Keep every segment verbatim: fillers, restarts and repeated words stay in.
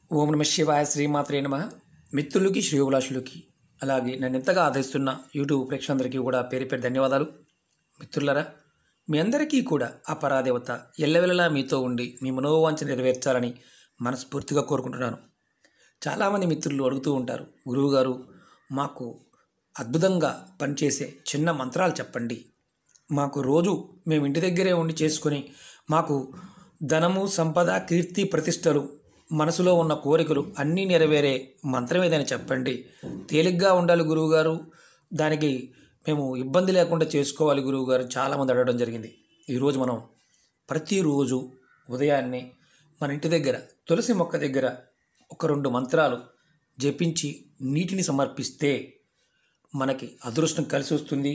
ఓం నమ శివాయ శ్రీమాత్రే నమ. మిత్రులకి శ్రేయోభిలాషులకి అలాగే నన్ను ఎంతగా ఆదరిస్తున్న యూట్యూబ్ ప్రేక్షకులందరికీ కూడా పేరు పేరు ధన్యవాదాలు. మిత్రులరా, మీ అందరికీ కూడా ఆ పరాదేవత ఎల్లవెల్లలా మీతో ఉండి మీ మనోవాంఛ నెరవేర్చాలని మనస్ఫూర్తిగా కోరుకుంటున్నాను. చాలామంది మిత్రులు అడుగుతూ ఉంటారు, గురువుగారు మాకు అద్భుతంగా పనిచేసే చిన్న మంత్రాలు చెప్పండి, మాకు రోజు మేము ఇంటి దగ్గరే ఉండి చేసుకొని మాకు ధనము, సంపద, కీర్తి, ప్రతిష్టలు, మనసులో ఉన్న కోరికలు అన్నీ నెరవేరే మంత్రం ఏదైనా చెప్పండి, తేలిగ్గా ఉండాలి గురువుగారు, దానికి మేము ఇబ్బంది లేకుండా చేసుకోవాలి గురువుగారు చాలామంది అడగడం జరిగింది. ఈరోజు మనం ప్రతిరోజు ఉదయాన్నే మన ఇంటి దగ్గర తులసి మొక్క దగ్గర ఒక రెండు మంత్రాలు జపించి నీటిని సమర్పిస్తే మనకి అదృష్టం కలిసి వస్తుంది.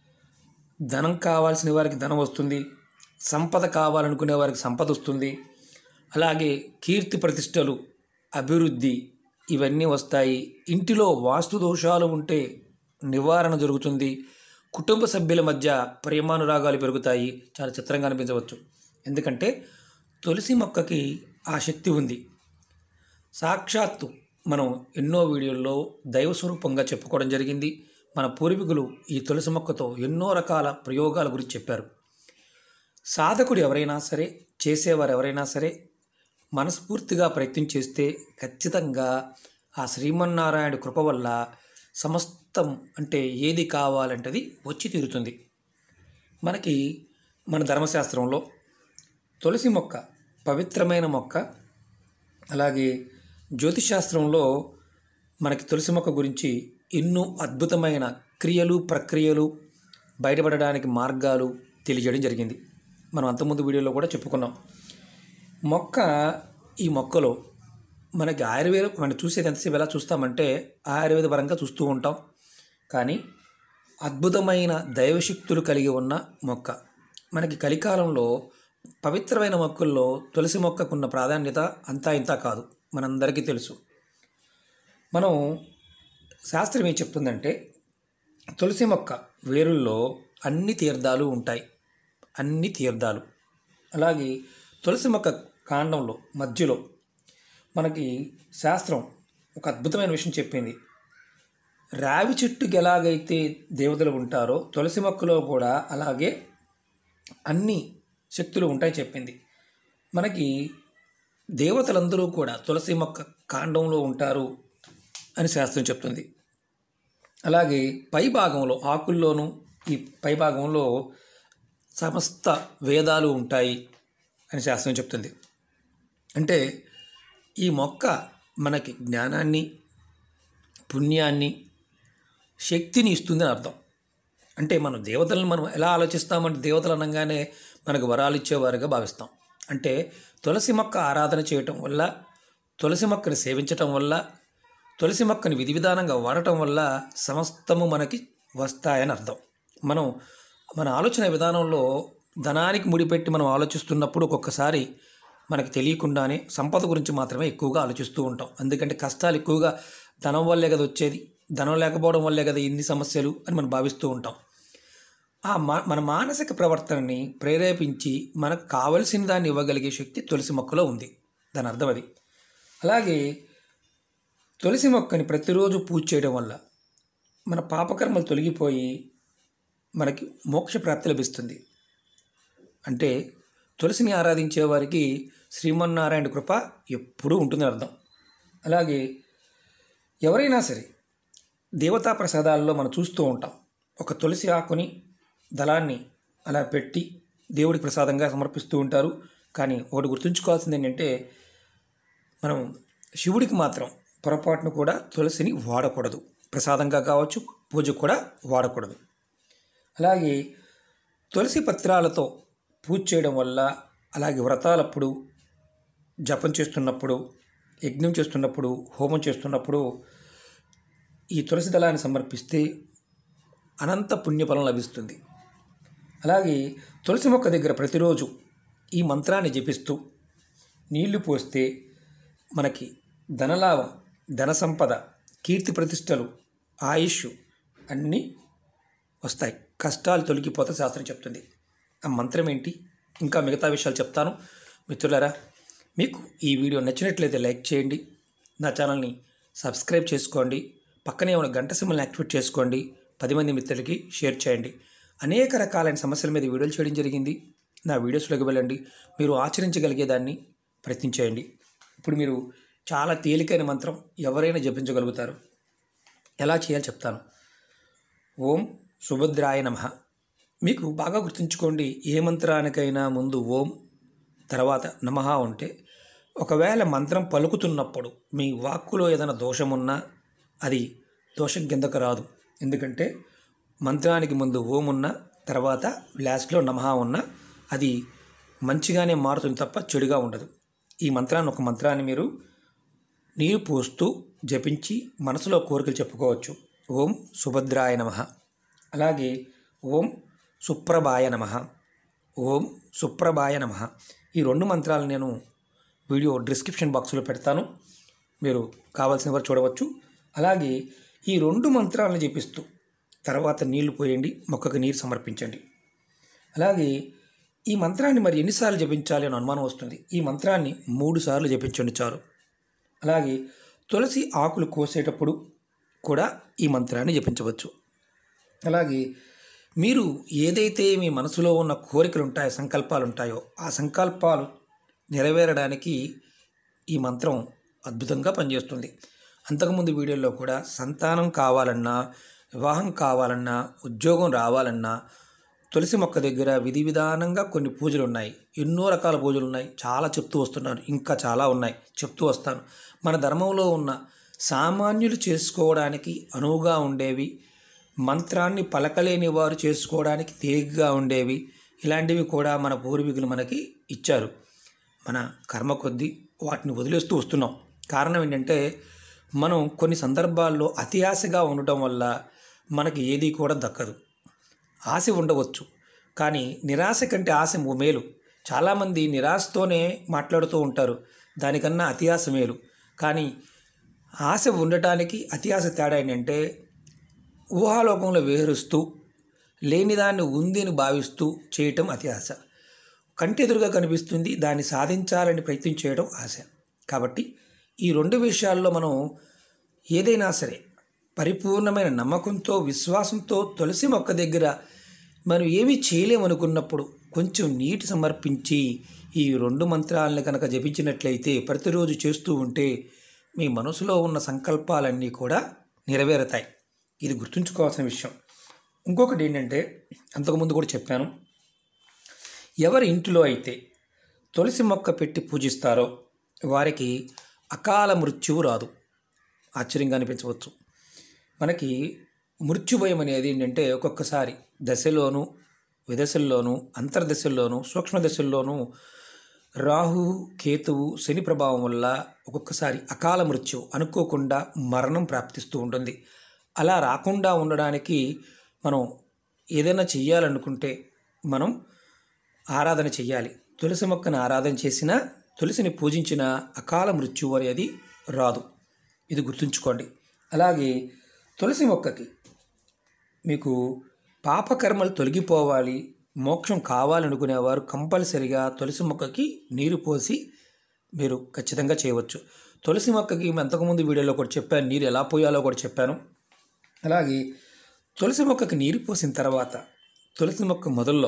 ధనం కావాల్సిన వారికి ధనం వస్తుంది, సంపద కావాలనుకునే వారికి సంపద వస్తుంది, అలాగే కీర్తి ప్రతిష్టలు, అభివృద్ధి ఇవన్నీ వస్తాయి. ఇంటిలో వాస్తు దోషాలు ఉంటే నివారణ జరుగుతుంది. కుటుంబ సభ్యుల మధ్య ప్రేమానురాగాలు పెరుగుతాయి. చాలా చిత్రంగా అనిపించవచ్చు, ఎందుకంటే తులసి మొక్కకి ఆ శక్తి ఉంది. సాక్షాత్తు మనం ఎన్నో వీడియోల్లో దైవ స్వరూపంగా చెప్పుకోవడం జరిగింది. మన పూర్వీకులు ఈ తులసి మొక్కతో ఎన్నో రకాల ప్రయోగాల గురించి చెప్పారు. సాధకుడు ఎవరైనా సరే, చేసేవారు ఎవరైనా సరే మనస్ఫూర్తిగా ప్రయత్నం చేస్తే ఖచ్చితంగా ఆ శ్రీమన్నారాయణ కృప వల్ల సమస్తం అంటే ఏది కావాలంటది వచ్చి తీరుతుంది. మనకి మన ధర్మశాస్త్రంలో తులసి మొక్క పవిత్రమైన మొక్క. అలాగే జ్యోతిశాస్త్రంలో మనకి తులసి మొక్క గురించి ఎన్నో అద్భుతమైన క్రియలు, ప్రక్రియలు, బయటపడడానికి మార్గాలు తెలియజేయడం జరిగింది. మనం అంతకుముందు వీడియోలో కూడా చెప్పుకున్నాం. మొక్క ఈ మొక్కలో మనకి ఆయుర్వేదం మనం చూసేది ఎంతసేపు ఎలా చూస్తామంటే ఆయుర్వేద పరంగా చూస్తూ ఉంటాం, కానీ అద్భుతమైన దైవశక్తులు కలిగి ఉన్న మొక్క. మనకి కలికాలంలో పవిత్రమైన మొక్కల్లో తులసి మొక్కకున్న ప్రాధాన్యత అంతా ఇంతా కాదు, మనందరికీ తెలుసు. మనం శాస్త్రం ఏం చెప్తుందంటే తులసి మొక్క వేరుల్లో అన్ని తీర్థాలు ఉంటాయి, అన్ని తీర్థాలు. అలాగే తులసి మొక్క కాండంలో మధ్యలో మనకి శాస్త్రం ఒక అద్భుతమైన విషయం చెప్పింది. రావి చెట్టుకి ఎలాగైతే దేవతలు ఉంటారో తులసి మొక్కలో కూడా అలాగే అన్ని శక్తులు ఉంటాయి చెప్పింది. మనకి దేవతలందరూ కూడా తులసి మొక్క కాండంలో ఉంటారు అని శాస్త్రం చెప్తుంది. అలాగే పై భాగంలో ఆకుల్లోనూ ఈ పై భాగంలో సమస్త వేదాలు ఉంటాయి అని శాస్త్రం చెప్తుంది. అంటే ఈ మొక్క మనకి జ్ఞానాన్ని, పుణ్యాన్ని, శక్తిని ఇస్తుంది అని అర్థం. అంటే మనం దేవతలను మనం ఎలా ఆలోచిస్తామంటే దేవతలు అనగానే మనకు వరాలు ఇచ్చేవారుగా భావిస్తాం. అంటే తులసి మొక్క ఆరాధన చేయటం వల్ల, తులసి మొక్కని సేవించటం వల్ల, తులసి మొక్కని విధి విధానంగా వాడటం వల్ల సమస్తము మనకి వస్తాయని అర్థం. మనం మన ఆలోచన విధానంలో ధనానికి ముడిపెట్టి మనం ఆలోచిస్తున్నప్పుడు ఒక్కొక్కసారి మనకు తెలియకుండానే సంపద గురించి మాత్రమే ఎక్కువగా ఆలోచిస్తూ ఉంటాం. ఎందుకంటే కష్టాలు ఎక్కువగా ధనం వల్లే కదా వచ్చేది, ధనం లేకపోవడం వల్లే కదా ఇన్ని సమస్యలు అని మనం భావిస్తూ ఉంటాం. ఆ మా మన మానసిక ప్రవర్తనని ప్రేరేపించి మనకు కావలసిన దాన్ని ఇవ్వగలిగే శక్తి తులసి మొక్కలో ఉంది. దాని అర్థం అది. అలాగే తులసి మొక్కని ప్రతిరోజు పూజ చేయడం వల్ల మన పాపకర్మలు తొలగిపోయి మనకి మోక్ష ప్రాప్తి లభిస్తుంది. అంటే తులసిని ఆరాధించే వారికి శ్రీమన్నారాయణ కృప ఎప్పుడూ ఉంటుందని అర్థం. అలాగే ఎవరైనా సరే దేవతా ప్రసాదాల్లో మనం చూస్తూ ఉంటాం, ఒక తులసి ఆకుని దళాన్ని అలా పెట్టి దేవుడికి ప్రసాదంగా సమర్పిస్తూ ఉంటారు. కానీ ఒకటి గుర్తుంచుకోవాల్సింది ఏంటంటే మనం శివుడికి మాత్రం పొరపాటును కూడా తులసిని వాడకూడదు, ప్రసాదంగా కావచ్చు, పూజకు కూడా వాడకూడదు. అలాగే తులసి పత్రాలతో పూజ చేయడం వల్ల, అలాగే వ్రతాలప్పుడు, జపం చేస్తున్నప్పుడు, యజ్ఞం చేస్తున్నప్పుడు, హోమం చేస్తున్నప్పుడు ఈ తులసి దళాన్ని సమర్పిస్తే అనంత పుణ్యఫలం లభిస్తుంది. అలాగే తులసి మొక్క దగ్గర ప్రతిరోజు ఈ మంత్రాన్ని జపిస్తూ నీళ్లు పోస్తే మనకి ధనలాభం, ధన సంపద, కీర్తి ప్రతిష్టలు, ఆయుష్ అన్నీ వస్తాయి. కష్టాలు తొలగిపోతే శాస్త్రం చెప్తుంది. ఆ మంత్రం ఏంటి, ఇంకా మిగతా విషయాలు చెప్తాను. మిత్రులారా, మీకు ఈ వీడియో నచ్చినట్లయితే లైక్ చేయండి, నా ఛానల్ని సబ్స్క్రైబ్ చేసుకోండి. పక్కనే ఉన్న గంట సింబల్ని యాక్టివేట్ చేసుకోండి. పది మంది మిత్రులకి షేర్ చేయండి. అనేక రకాలైన సమస్యల మీద వీడియోలు చేయడం జరిగింది. నా వీడియోస్లోకి వెళ్ళండి. మీరు ఆచరించగలిగేదాన్ని ప్రయత్నించేయండి. ఇప్పుడు మీరు చాలా తేలికైన మంత్రం ఎవరైనా జపించగలుగుతారు. ఎలా చేయాలో చెప్తాను. ఓం సుభద్రాయ నమః. మీకు బాగా గుర్తుంచుకోండి, ఏ మంత్రానికైనా ముందు ఓం తర్వాత నమః ఉంటే ఒకవేళ మంత్రం పలుకుతున్నప్పుడు మీ వాక్కులో ఏదైనా దోషమున్నా అది దోషం కిందకు రాదు. ఎందుకంటే మంత్రానికి ముందు ఓం ఉన్న తర్వాత లాస్ట్లో నమః ఉన్న అది మంచిగానే మారుతుంది తప్ప చెడుగా ఉండదు. ఈ మంత్రాన్ని ఒక మంత్రాన్ని మీరు నీరు పోస్తూ జపించి మనసులో కోరికలు చెప్పుకోవచ్చు. ఓం సుభద్రాయ నమః, అలాగే ఓం సుప్రభాయ నమః, ఓం సుప్రభాయ నమః. ఈ రెండు మంత్రాలు నేను వీడియో డిస్క్రిప్షన్ బాక్స్లో పెడతాను, మీరు కావాల్సిన వారు చూడవచ్చు. అలాగే ఈ రెండు మంత్రాలను జపిస్తూ తర్వాత నీళ్లు పోయండి, మొక్కకు నీరు సమర్పించండి. అలాగే ఈ మంత్రాన్ని మరి ఎన్నిసార్లు జపించాలి అని అనుమానం వస్తుంది. ఈ మంత్రాన్ని మూడు సార్లు జపించండి చాలు. అలాగే తులసి ఆకులు కోసేటప్పుడు కూడా ఈ మంత్రాన్ని జపించవచ్చు. అలాగే మీరు ఏదైతే మీ మనసులో ఉన్న కోరికలు ఉంటాయో, సంకల్పాలు ఉంటాయో, ఆ సంకల్పాలు నెరవేరడానికి ఈ మంత్రం అద్భుతంగా పనిచేస్తుంది. అంతకుముందు వీడియోలో కూడా సంతానం కావాలన్నా, వివాహం కావాలన్నా, ఉద్యోగం రావాలన్నా తులసి మొక్క దగ్గర విధి విధానంగా కొన్ని పూజలు ఉన్నాయి. ఎన్నో రకాల పూజలు ఉన్నాయి, చాలా చెప్తూ వస్తున్నాను. ఇంకా చాలా ఉన్నాయి, చెప్తూ వస్తాను. మన ధర్మంలో ఉన్న సామాన్యులు చేసుకోవడానికి అనువుగా ఉండేవి, మంత్రాన్ని పలకలేని వారు చేసుకోవడానికి తేలిగ్గా ఉండేవి, ఇలాంటివి కూడా మన పూర్వీకులు మనకి ఇచ్చారు. మన కర్మ కొద్దీ వాటిని వదిలేస్తూ వస్తున్నాం. కారణం ఏంటంటే మనం కొన్ని సందర్భాల్లో అతి ఆశగా ఉండటం వల్ల మనకి ఏది కూడా దక్కదు. ఆశ ఉండవచ్చు, కానీ నిరాశ కంటే ఆశ మేలు. చాలామంది నిరాశతోనే మాట్లాడుతూ ఉంటారు, దానికన్నా అతి ఆశ మేలు. కానీ ఆశ ఉండటానికి అతి ఆశ తేడా ఏంటంటే ఊహాలోకంలో విహరిస్తూ లేనిదాన్ని ఉందని భావిస్తూ చేయటం అతి ఆశ. కంటెదురుగా కనిపిస్తుంది, దాన్ని సాధించాలని ప్రయత్నం చేయడం ఆశ. కాబట్టి ఈ రెండు విషయాల్లో మనం ఏదైనా సరే పరిపూర్ణమైన నమ్మకంతో, విశ్వాసంతో తులసి మొక్క దగ్గర మనం ఏమీ చేయలేమనుకున్నప్పుడు కొంచెం నీటి సమర్పించి ఈ రెండు మంత్రాలను కనుక జపించినట్లయితే ప్రతిరోజు చేస్తూ ఉంటే మీ మనసులో ఉన్న సంకల్పాలన్నీ కూడా నెరవేరుతాయి. ఇది గుర్తుంచుకోవాల్సిన విషయం. ఇంకొకటి ఏంటంటే అంతకుముందు కూడా చెప్పాను, ఎవరి ఇంటిలో అయితే తులసి మొక్క పెట్టి పూజిస్తారో వారికి అకాల మృత్యువు రాదు. ఆశ్చర్యంగా అనిపించవచ్చు. మనకి మృత్యుభయం అనేది ఏంటంటే ఒక్కొక్కసారి దశలోనూ, విదశల్లోనూ, అంతర్దశల్లోనూ, సూక్ష్మ దశల్లోనూ రాహు, కేతువు, శని ప్రభావం వల్ల ఒక్కొక్కసారి అకాల మృత్యువు, అనుకోకుండా మరణం ప్రాప్తిస్తూ ఉంటుంది. అలా రాకుండా ఉండడానికి మనం ఏదైనా చెయ్యాలనుకుంటే మనం ఆరాధన చెయ్యాలి. తులసి మొక్కను ఆరాధన చేసినా, తులసిని పూజించిన అకాల మృత్యువు అనేది రాదు. ఇది గుర్తుంచుకోండి. అలాగే తులసి మొక్కకి మీకు పాపకర్మలు తొలగిపోవాలి, మోక్షం కావాలనుకునేవారు కంపల్సరిగా తులసి మొక్కకి నీరు పోసి మీరు ఖచ్చితంగా చేయవచ్చు. తులసి మొక్కకి అంతకుముందు వీడియోలో కూడా చెప్పాను, నీరు ఎలా పోయాలో కూడా చెప్పాను. అలాగే తులసి మొక్కకి నీరు పోసిన తర్వాత తులసి మొక్క మొదల్లో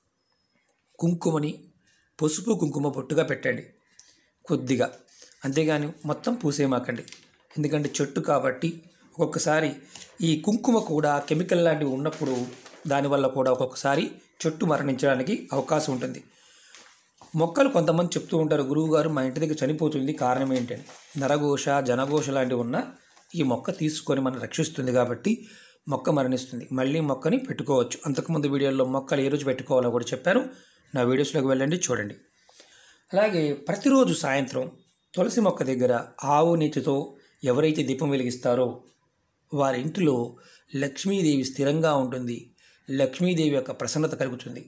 కుంకుమని, పసుపు కుంకుమ బొట్టుగా పెట్టండి కొద్దిగా, అంతేగాని మొత్తం పూసేమాకండి. ఎందుకంటే చెట్టు కాబట్టి ఒక్కొక్కసారి ఈ కుంకుమ కూడా కెమికల్ లాంటివి ఉన్నప్పుడు దానివల్ల కూడా ఒక్కొక్కసారి చెట్టు మరణించడానికి అవకాశం ఉంటుంది. మొక్కలు కొంతమంది చెప్తూ ఉంటారు, గురువు గారు మా ఇంటి దగ్గర చనిపోతుంది, కారణం ఏంటని. నరఘోష, జనఘోష లాంటివి ఉన్న ఈ మొక్క తీసుకొని మనం రక్షిస్తుంది కాబట్టి మొక్క మరణిస్తుంది. మళ్ళీ మొక్కని పెట్టుకోవచ్చు. అంతకుముందు వీడియోలో మొక్కలు ఏ రోజు పెట్టుకోవాలో కూడా చెప్పాను, నా వీడియోస్లోకి వెళ్ళండి, చూడండి. అలాగే ప్రతిరోజు సాయంత్రం తులసి మొక్క దగ్గర ఆవు నీతితో ఎవరైతే దీపం వెలిగిస్తారో వారి ఇంటిలో లక్ష్మీదేవి స్థిరంగా ఉంటుంది. లక్ష్మీదేవి యొక్క ప్రసన్నత కలుగుతుంది.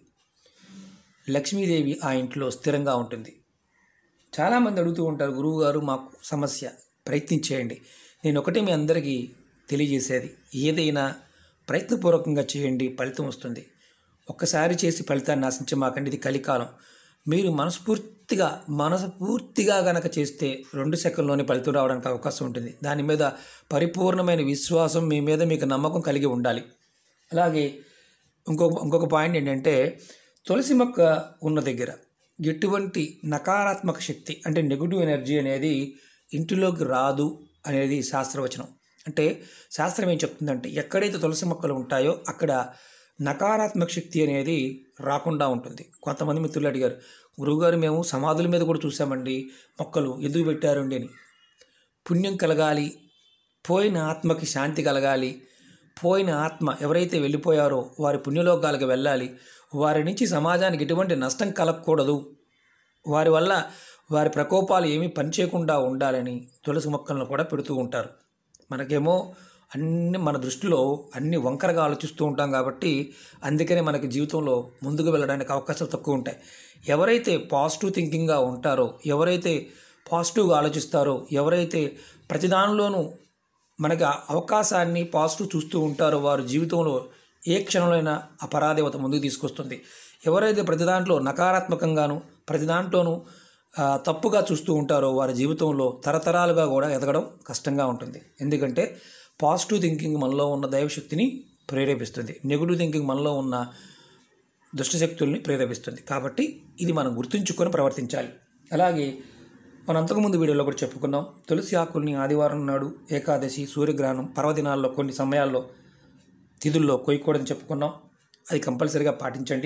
లక్ష్మీదేవి ఆ ఇంట్లో స్థిరంగా ఉంటుంది. చాలామంది అడుగుతూ ఉంటారు, గురువుగారు మాకు సమస్య, ప్రయత్నించేయండి. నేను ఒకటే మీ అందరికీ తెలియజేసేది, ఏదైనా ప్రయత్నపూర్వకంగా చేయండి, ఫలితం వస్తుంది. ఒక్కసారి చేసి ఫలితాన్ని ఆశించమాకండి. ఇది కలికాలం. మీరు మనస్ఫూర్తి పూర్తిగా మనసు పూర్తిగా గనక చేస్తే రెండు సెకండ్లోనే ఫలితం రావడానికి అవకాశం ఉంటుంది. దాని మీద పరిపూర్ణమైన విశ్వాసం, మీ మీద మీకు నమ్మకం కలిగి ఉండాలి. అలాగే ఇంకొక ఇంకొక పాయింట్ ఏంటంటే, తులసి మొక్క ఉన్న దగ్గర ఎటువంటి నకారాత్మక శక్తి అంటే నెగిటివ్ ఎనర్జీ అనేది ఇంటిలోకి రాదు అనేది శాస్త్రవచనం. అంటే శాస్త్రం ఏం చెప్తుందంటే, ఎక్కడైతే తులసి మొక్కలు ఉంటాయో అక్కడ నకారాత్మక శక్తి అనేది రాకుండా ఉంటుంది. కొంతమంది మిత్రులు అడిగారు, గురువుగారు మేము సమాధుల మీద కూడా చూసామండి మొక్కలు, ఎందుకు పెట్టారండి అని. పుణ్యం కలగాలి, పోయిన ఆత్మకి శాంతి కలగాలి, పోయిన ఆత్మ ఎవరైతే వెళ్ళిపోయారో వారి పుణ్యలోకాలకు వెళ్ళాలి, వారి నుంచి సమాజానికి ఎటువంటి నష్టం కలగకూడదు, వారి వల్ల వారి ప్రకోపాలు ఏమీ పనిచేయకుండా ఉండాలని తులసి మొక్కలను కూడా పెడుతూ ఉంటారు. మనకేమో అన్ని మన దృష్టిలో అన్ని వంకరగా ఆలోచిస్తూ ఉంటాం కాబట్టి అందుకనే మనకి జీవితంలో ముందుకు వెళ్ళడానికి అవకాశాలు తక్కువ ఉంటాయి. ఎవరైతే పాజిటివ్ థింకింగ్గా ఉంటారో, ఎవరైతే పాజిటివ్గా ఆలోచిస్తారో, ఎవరైతే ప్రతి దానిలోనూ మనకి అవకాశాన్ని పాజిటివ్ చూస్తూ ఉంటారో వారి జీవితంలో ఏ క్షణంలోనైనా ఆ పరాదేవత ముందుకు తీసుకొస్తుంది. ఎవరైతే ప్రతి దాంట్లో నకారాత్మకంగాను ప్రతి దాంట్లోనూ తప్పుగా చూస్తూ ఉంటారో వారి జీవితంలో తరతరాలుగా కూడా ఎదగడం కష్టంగా ఉంటుంది. ఎందుకంటే పాజిటివ్ థింకింగ్ మనలో ఉన్న దైవశక్తిని ప్రేరేపిస్తుంది, నెగిటివ్ థింకింగ్ మనలో ఉన్న దుష్టశక్తుల్ని ప్రేరేపిస్తుంది. కాబట్టి ఇది మనం గుర్తుంచుకొని ప్రవర్తించాలి. అలాగే మనం అంతకుముందు వీడియోలో కూడా చెప్పుకున్నాం, తులసి ఆకుల్ని ఆదివారం నాడు, ఏకాదశి, సూర్యగ్రహణం, పర్వదినాల్లో కొన్ని సమయాల్లో తిథుల్లో కొయ్యకూడదని చెప్పుకున్నాం. అది కంపల్సరీగా పాటించండి.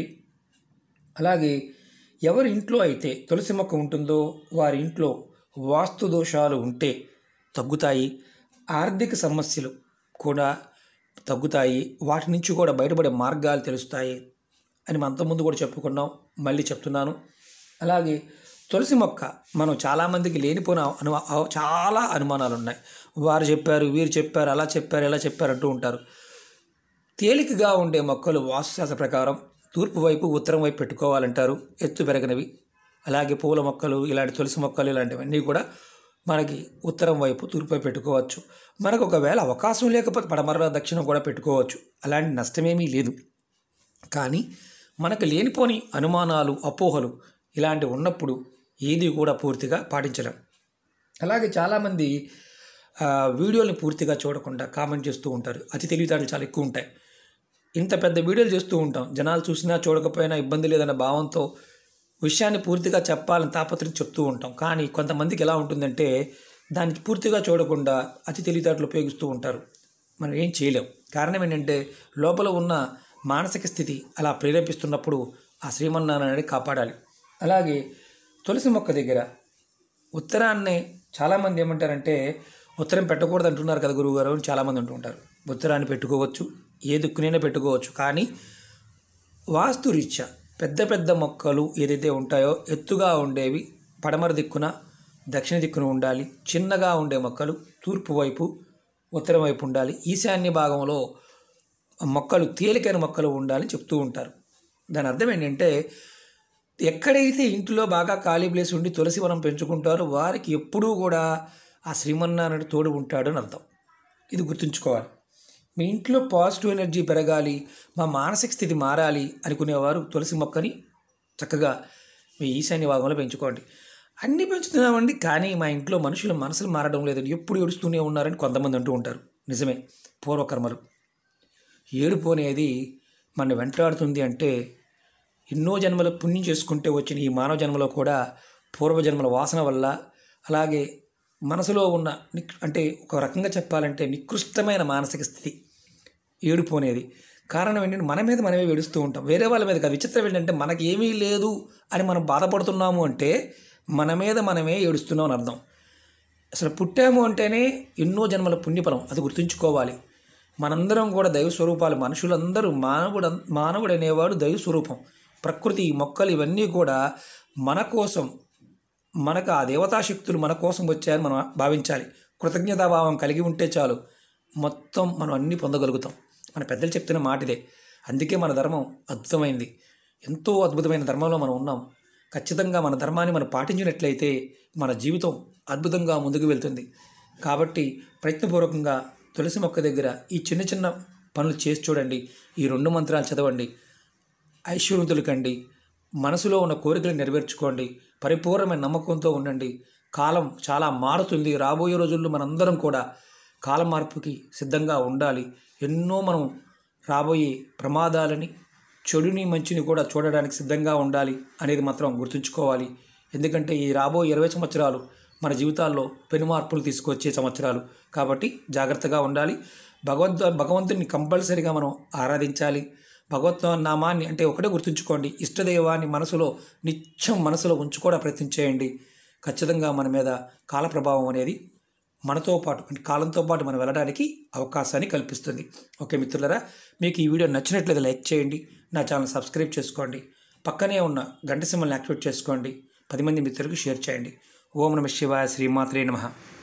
అలాగే ఎవరి ఇంట్లో అయితే తులసి మొక్క ఉంటుందో వారి ఇంట్లో వాస్తు దోషాలు ఉంటే తగ్గుతాయి, ఆర్థిక సమస్యలు కూడా తగ్గుతాయి, వాటి నుంచి కూడా బయటపడే మార్గాలు తెలుస్తాయి అని మనం అంతకుముందు కూడా చెప్పుకున్నాం, మళ్ళీ చెప్తున్నాను. అలాగే తులసి మొక్క మనం చాలామందికి లేనిపోయిన అను చాలా అనుమానాలు ఉన్నాయి. వారు చెప్పారు, వీరు చెప్పారు, అలా చెప్పారు, ఇలా చెప్పారు అంటూ ఉంటారు. తేలికగా ఉండే మొక్కలు వాస్తుశాస్త్ర ప్రకారం తూర్పు వైపు, ఉత్తరం వైపు పెట్టుకోవాలంటారు, ఎత్తు పెరగనివి. అలాగే పూల మొక్కలు, ఇలాంటి తులసి మొక్కలు ఇలాంటివన్నీ కూడా మనకి ఉత్తరం వైపు, తూర్పు వైపు పెట్టుకోవచ్చు. మనకు ఒకవేళ అవకాశం లేకపోతే పడమర, దక్షిణం కూడా పెట్టుకోవచ్చు, అలాంటి నష్టమేమీ లేదు. కానీ మనకు లేనిపోని అనుమానాలు, అపోహలు ఇలాంటివి ఉన్నప్పుడు ఏది కూడా పూర్తిగా పాటించలేం. అలాగే చాలామంది వీడియోని పూర్తిగా చూడకుండా కామెంట్ చేస్తూ ఉంటారు. అతి తెలివితేటలు చాలా ఎక్కువ ఉంటాయి. ఇంత పెద్ద వీడియోలు చేస్తూ ఉంటాం, జనాలు చూసినా చూడకపోయినా ఇబ్బంది లేదన్న భావంతో విషయాన్ని పూర్తిగా చెప్పాలని తాపత్రయం చెప్తూ ఉంటాం. కానీ కొంతమందికి ఎలా ఉంటుందంటే దానికి పూర్తిగా చూడకుండా అతి తెలివితేటలు ఉపయోగిస్తూ ఉంటారు. మనం ఏం చేయలేం. కారణం ఏంటంటే లోపల ఉన్న మానసిక స్థితి అలా ప్రేరేపిస్తున్నప్పుడు ఆ శ్రీమన్నారాయణని కాపాడాలి. అలాగే తులసి మొక్క దగ్గర ఉత్తరాన్నే చాలామంది ఏమంటారంటే ఉత్తరం పెట్టకూడదు అంటున్నారు కదా గురువుగారు అని చాలామంది అంటూ ఉంటారు. ఉత్తరాన్ని పెట్టుకోవచ్చు, ఏ దిక్కునైనా పెట్టుకోవచ్చు. కానీ వాస్తురీత్యా పెద్ద పెద్ద మొక్కలు ఏదైతే ఉంటాయో ఎత్తుగా ఉండేవి పడమర దిక్కున, దక్షిణ దిక్కున ఉండాలి. చిన్నగా ఉండే మొక్కలు తూర్పు వైపు, ఉత్తరం వైపు ఉండాలి. ఈశాన్య భాగంలో మొక్కలు, తేలికైన మొక్కలు ఉండాలని చెప్తూ ఉంటారు. దాని అర్థం ఏంటంటే ఎక్కడైతే ఇంట్లో బాగా ఖాళీ ప్లేస్ ఉండి తులసి వనం పెంచుకుంటారో వారికి ఎప్పుడూ కూడా ఆ శ్రీమన్నారాయణుడు తోడు ఉంటాడు అని అర్థం. ఇది గుర్తుంచుకోవాలి. మీ ఇంట్లో పాజిటివ్ ఎనర్జీ పెరగాలి, మా మానసిక స్థితి మారాలి అనుకునేవారు తులసి మొక్కని చక్కగా మీ ఈశాన్య భాగంలో పెంచుకోండి. అన్నీ పెంచుతున్నామండి కానీ మా ఇంట్లో మనుషుల మనసులు మారడం లేదని ఎప్పుడు ఏడుస్తూనే ఉన్నారని కొంతమంది అంటూ ఉంటారు. నిజమే, పూర్వకర్మలు. ఏడుపు అనేది మన వెంటాడుతుంది అంటే ఎన్నో జన్మల పుణ్యం చేసుకుంటే వచ్చిన ఈ మానవ జన్మలో కూడా పూర్వజన్మల వాసన వల్ల, అలాగే మనసులో ఉన్న అంటే ఒక రకంగా చెప్పాలంటే నికృష్టమైన మానసిక స్థితి ఏడుపు అనేది. కారణం ఏంటంటే మన మీద మనమే ఏడుస్తూ ఉంటాం, వేరే వాళ్ళ మీద కాదు. విచిత్రం ఏంటంటే మనకి ఏమీ లేదు అని మనం బాధపడుతున్నాము అంటే మన మీద మనమే ఏడుస్తున్నాం అని అర్థం. అసలు పుట్టాము అంటేనే ఎన్నో జన్మల పుణ్యఫలం, అది గుర్తుంచుకోవాలి. మనందరం కూడా దైవ స్వరూపాలు. మనుషులందరూ మానవుడు మానవుడు అనేవాడు దైవ స్వరూపం. ప్రకృతి, మొక్కలు ఇవన్నీ కూడా మన కోసం, మనకు ఆ దేవతాశక్తులు మన కోసం వచ్చాయని మనం భావించాలి. కృతజ్ఞతాభావం కలిగి ఉంటే చాలు, మొత్తం మనం అన్నీ పొందగలుగుతాం. మన పెద్దలు చెప్తున్న మాట ఇదే. అందుకే మన ధర్మం అద్భుతమైంది. ఎంతో అద్భుతమైన ధర్మంలో మనం ఉన్నాం. ఖచ్చితంగా మన ధర్మాన్ని మనం పాటించినట్లయితే మన జీవితం అద్భుతంగా ముందుకు వెళ్తుంది. కాబట్టి ప్రయత్నపూర్వకంగా తులసి మొక్క దగ్గర ఈ చిన్న చిన్న పనులు చేసి చూడండి. ఈ రెండు మంత్రాలు చదవండి, ఐశ్వర్యవంతులు కండి, మనసులో ఉన్న కోరికలు నెరవేర్చుకోండి, పరిపూర్ణమైన నమ్మకంతో ఉండండి. కాలం చాలా మారుతుంది. రాబోయే రోజుల్లో మనందరం కూడా కాలం మార్పుకి సిద్ధంగా ఉండాలి. ఎన్నో మనం రాబోయే ప్రమాదాలని, చెడుని, మంచిని కూడా చూడడానికి సిద్ధంగా ఉండాలి అనేది మాత్రం గుర్తుంచుకోవాలి. ఎందుకంటే ఈ రాబోయే ఇరవై సంవత్సరాలు మన జీవితాల్లో పెను మార్పులు తీసుకొచ్చే సంవత్సరాలు. కాబట్టి జాగ్రత్తగా ఉండాలి. భగవంతు భగవంతుని కంపల్సరీగా మనం ఆరాధించాలి. భగవత్ నామాన్ని అంటే ఒకటే గుర్తుంచుకోండి, ఇష్టదైవాన్ని మనసులో నిత్యం మనసులో ఉంచుకోవడం ప్రయత్నం చేయండి. ఖచ్చితంగా మన మీద కాల ప్రభావం అనేది మనతో పాటు అంటే కాలంతో పాటు మనం వెళ్ళడానికి అవకాశాన్ని కల్పిస్తుంది. ఓకే మిత్రులారా, మీకు ఈ వీడియో నచ్చినట్లయితే లైక్ చేయండి, నా ఛానల్ సబ్స్క్రైబ్ చేసుకోండి, పక్కనే ఉన్న గంట సింబల్ని యాక్టివేట్ చేసుకోండి, పది మంది మిత్రులకు షేర్ చేయండి. ఓం నమః శివాయ, శ్రీమాత్రే నమః.